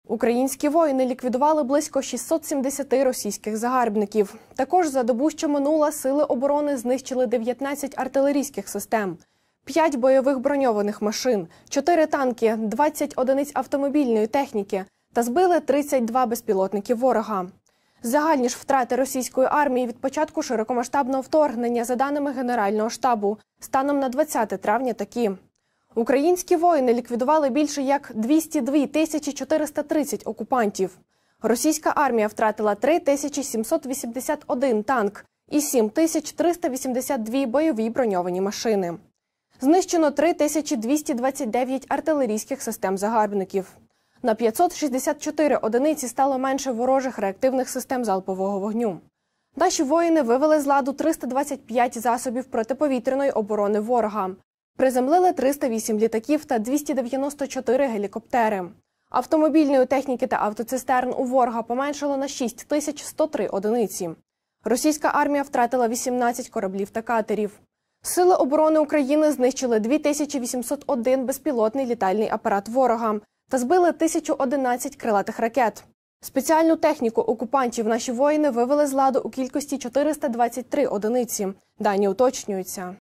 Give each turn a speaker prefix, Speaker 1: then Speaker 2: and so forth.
Speaker 1: Українські воїни ліквідували близько 670 російських загарбників. Також за добу, що минула, сили оборони знищили 19 артилерійських систем, 5 бойових броньованих машин, 4 танки, 20 одиниць автомобільної техніки та збили 32 безпілотники ворога. Загальні ж втрати російської армії від початку широкомасштабного вторгнення, за даними Генерального штабу, станом на 20 травня такі. Українські воїни ліквідували більше як 202 430 окупантів. Російська армія втратила 3781 танк і 7382 бойові броньовані машини. Знищено 3229 артилерійських систем загарбників. На 564 одиниці стало менше ворожих реактивних систем залпового вогню. Наші воїни вивели з ладу 325 засобів протиповітряної оборони ворога. Приземлили 308 літаків та 294 гелікоптери. Автомобільної техніки та автоцистерн у ворога поменшало на 6103 одиниці. Російська армія втратила 18 кораблів та катерів. Сили оборони України знищили 2801 безпілотний літальний апарат ворога та збили 1011 крилатих ракет. Спеціальну техніку окупантів наші воїни вивели з ладу у кількості 423 одиниці. Дані уточнюються.